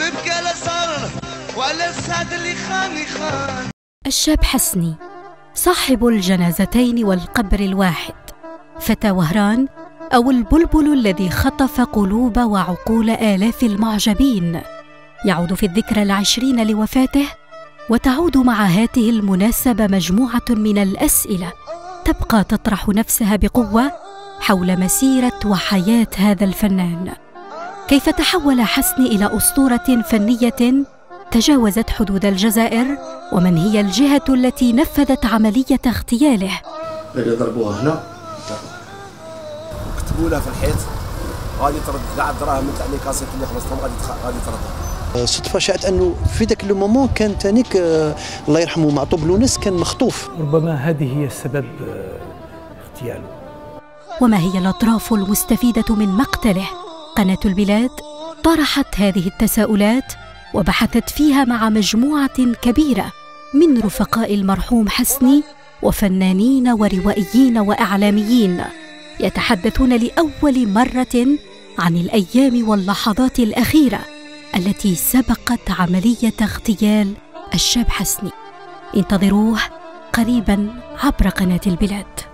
ونبقى لا صار ولا السعد اللي خان. الشاب حسني صاحب الجنازتين والقبر الواحد، فتى وهران أو البلبل الذي خطف قلوب وعقول آلاف المعجبين، يعود في الذكرى العشرين لوفاته، وتعود مع هذه المناسبة مجموعة من الأسئلة تبقى تطرح نفسها بقوة حول مسيرة وحياة هذا الفنان. كيف تحول حسني إلى أسطورة فنية تجاوزت حدود الجزائر؟ ومن هي الجهة التي نفذت عملية اغتياله؟ اللي ضربوها هنا كتبوا لها في الحيط غادي ترد كاع الدراهم تاع لي كاسيت اللي خلصتهم غادي تردها. صدفه شاءت انه في ذاك لو مومون كان تانيك الله يرحمه معطوب لونس كان مخطوف. ربما هذه هي السبب اغتياله. وما هي الأطراف المستفيدة من مقتله؟ قناة البلاد طرحت هذه التساؤلات وبحثت فيها مع مجموعة كبيرة من رفقاء المرحوم حسني وفنانين وروائيين وإعلاميين، يتحدثون لأول مرة عن الأيام واللحظات الأخيرة التي سبقت عملية اغتيال الشاب حسني. انتظروه قريبا عبر قناة البلاد.